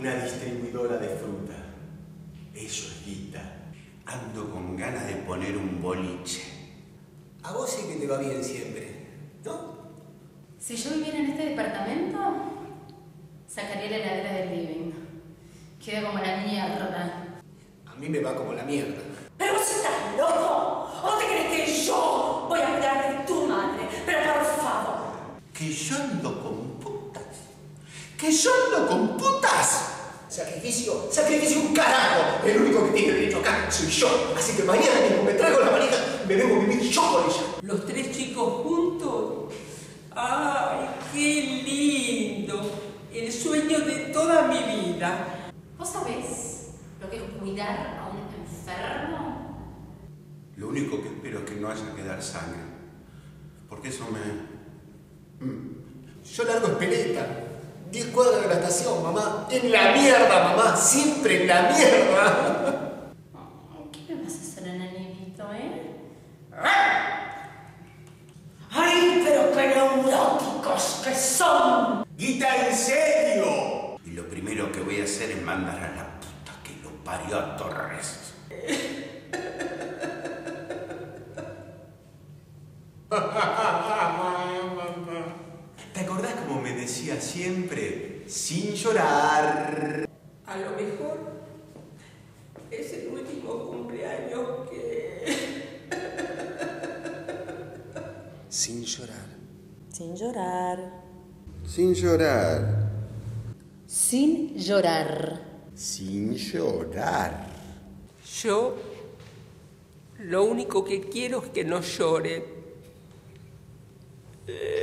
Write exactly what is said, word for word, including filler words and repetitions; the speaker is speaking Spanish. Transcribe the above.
una distribuidora de fruta. Eso es guita. Ando con ganas de poner un boliche. A vos sí que te va bien siempre, ¿no? Si yo viviera en este departamento, sacaría la heladera del living. Queda como la mierda. A mí me va como la mierda. ¿Pero vos estás loco? ¿O te crees que yo voy a cuidar de tu madre? Pero por favor. Que yo ando con putas. Que yo ando con putas. Sacrificio, sacrificio un carajo. El único que tiene derecho acá soy yo. Así que mañana mismo me traigo la manija y me vengo a vivir yo con ella. Los tres chicos juntos. ¡Ay, qué lindo! El sueño de toda mi vida. ¿Vos sabés lo que es cuidar a un enfermo? Lo único que espero es que no haya que dar sangre. Porque eso me... Yo largo en peleta. Diez cuadras de la estación, mamá. En la mierda, mamá. Siempre en la mierda. ¿Qué me vas a hacer en el nidito, eh? ¡Ay, pero qué neuróticos que son! ¡Guita, en serio! Y lo primero que voy a hacer es mandar a la puta que lo parió a Torres. ¿Te acordás como me decía siempre? Sin llorar. A lo mejor es el último cumpleaños que... Sin llorar. Sin llorar. Sin llorar. Sin llorar. Sin llorar. Yo lo único que quiero es que no llore.